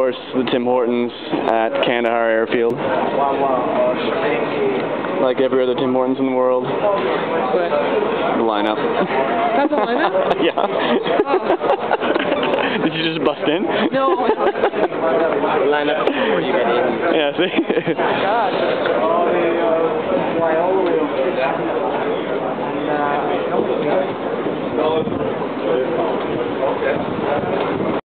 course, the Tim Hortons at Kandahar Airfield. Like every other Tim Hortons in the world. What? The lineup. That's a lineup? Yeah. Oh. Did you just bust in? No. The lineup before you get in. Yeah, see? God.